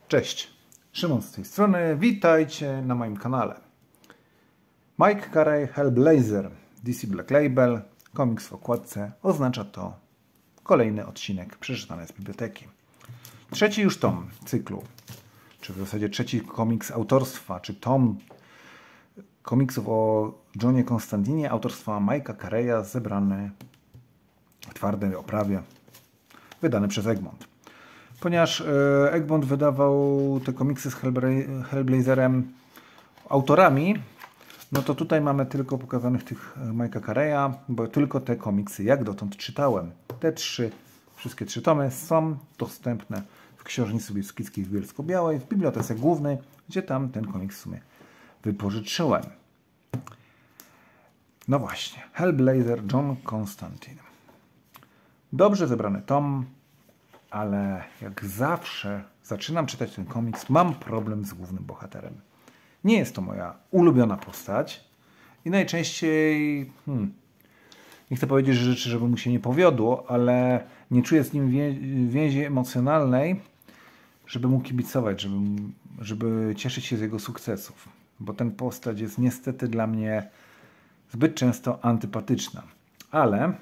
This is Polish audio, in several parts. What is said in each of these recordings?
Cześć, Szymon z tej strony, witajcie na moim kanale. Mike Carey Hellblazer, DC Black Label, komiks w okładce, oznacza to kolejny odcinek przeczytany z biblioteki. Trzeci już tom cyklu, czy w zasadzie trzeci komiks autorstwa, czy tom komiksów o Johnie Constantinie autorstwa Mike'a Careya, zebrany w twardej oprawie, wydany przez Egmont. Ponieważ Egmont wydawał te komiksy z Hellblazerem autorami, no to tutaj mamy tylko pokazanych tych Mike'a Careya, bo tylko te komiksy jak dotąd czytałem. Te wszystkie trzy tomy są dostępne w książnicy Biskickiej w Bielsko-Białej, w bibliotece głównej, gdzie tam ten komiks w sumie wypożyczyłem. No właśnie, Hellblazer John Constantine. Dobrze zebrany tom, ale jak zawsze zaczynam czytać ten komiks, mam problem z głównym bohaterem. Nie jest to moja ulubiona postać i najczęściej, nie chcę powiedzieć rzeczy, żeby mu się nie powiodło, ale nie czuję z nim więzi emocjonalnej, żeby mu kibicować, żeby cieszyć się z jego sukcesów. Bo ten postać jest niestety dla mnie zbyt często antypatyczna. Ale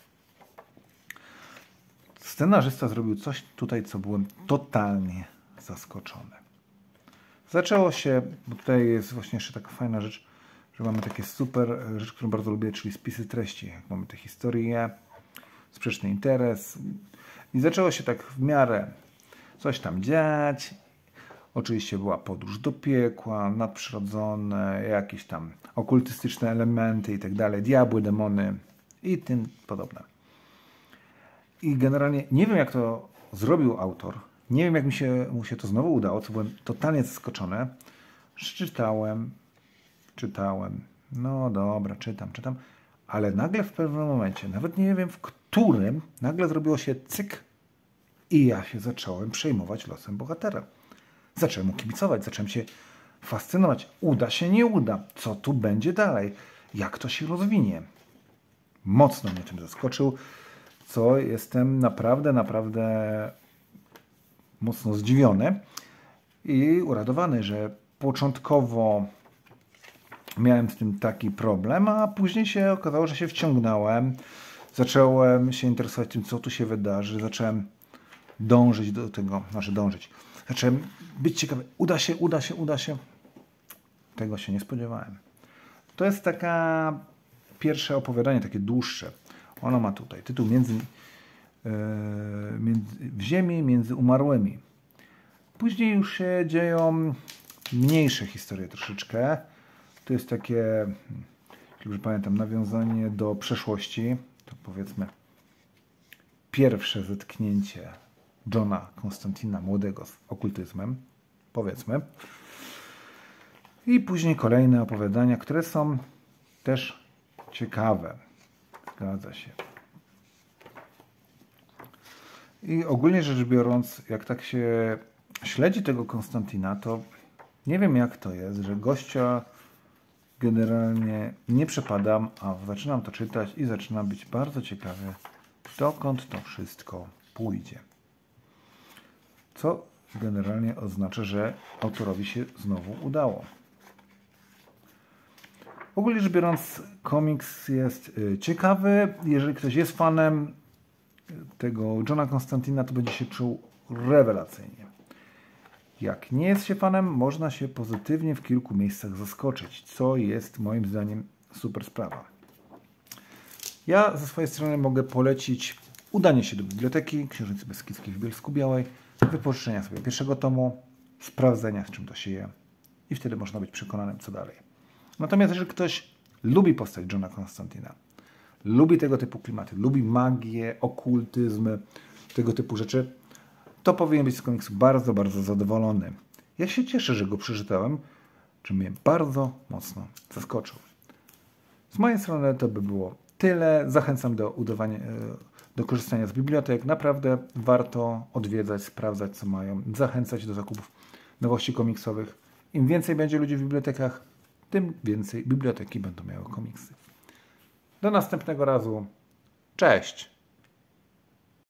scenarzysta zrobił coś tutaj, co byłem totalnie zaskoczony. Zaczęło się, bo tutaj jest właśnie jeszcze taka fajna rzecz, że mamy takie super rzecz, którą bardzo lubię, czyli spisy treści. Jak mamy te historie, sprzeczny interes. I zaczęło się tak w miarę coś tam dziać. Oczywiście była podróż do piekła, nadprzyrodzone, jakieś tam okultystyczne elementy i tak dalej, diabły, demony i tym podobne. I generalnie nie wiem, jak to zrobił autor. Nie wiem, jak mu się to znowu udało, co byłem totalnie zaskoczony. Czytałem. No dobra, czytam. Ale nagle w pewnym momencie, nawet nie wiem w którym, nagle zrobiło się cyk i ja się zacząłem przejmować losem bohatera. Zacząłem mu kibicować, zacząłem się fascynować. Uda się, nie uda. Co tu będzie dalej? Jak to się rozwinie? Mocno mnie tym zaskoczył, co jestem naprawdę mocno zdziwiony i uradowany, że początkowo miałem z tym taki problem, a później się okazało, że się wciągnąłem. Zacząłem się interesować tym, co tu się wydarzy. Zacząłem dążyć do tego, Zacząłem być ciekawy. Uda się. Tego się nie spodziewałem. To jest taka pierwsze opowiadanie, takie dłuższe. Ono ma tutaj tytuł W ziemi między umarłymi. Później już się dzieją mniejsze historie troszeczkę. To jest takie, dobrze pamiętam, nawiązanie do przeszłości. To powiedzmy pierwsze zetknięcie Johna Constantina młodego z okultyzmem. Powiedzmy. I później kolejne opowiadania, które są też ciekawe. Zgadza się. I ogólnie rzecz biorąc, jak tak się śledzi tego Konstantina, to nie wiem, jak to jest, że gościa generalnie nie przepadam, a zaczynam to czytać i zaczynam być bardzo ciekawy, dokąd to wszystko pójdzie. Co generalnie oznacza, że autorowi się znowu udało. Ogólnie rzecz biorąc, komiks jest ciekawy. Jeżeli ktoś jest fanem tego Johna Constantina, to będzie się czuł rewelacyjnie. Jak nie jest się fanem, można się pozytywnie w kilku miejscach zaskoczyć, co jest moim zdaniem super sprawa. Ja ze swojej strony mogę polecić udanie się do biblioteki Książnicy Biskickiej w Bielsku-Białej, wypożyczenia sobie pierwszego tomu, sprawdzenia, z czym to się je i wtedy można być przekonanym, co dalej. Natomiast jeżeli ktoś lubi postać Johna Constantina, lubi tego typu klimaty, lubi magię, okultyzm, tego typu rzeczy, to powinien być z komiksu bardzo zadowolony. Ja się cieszę, że go przeczytałem, że mnie bardzo mocno zaskoczył. Z mojej strony to by było tyle. Zachęcam do korzystania z bibliotek. Naprawdę warto odwiedzać, sprawdzać, co mają, zachęcać do zakupów nowości komiksowych. Im więcej będzie ludzi w bibliotekach, tym więcej biblioteki będą miały komiksy. Do następnego razu. Cześć!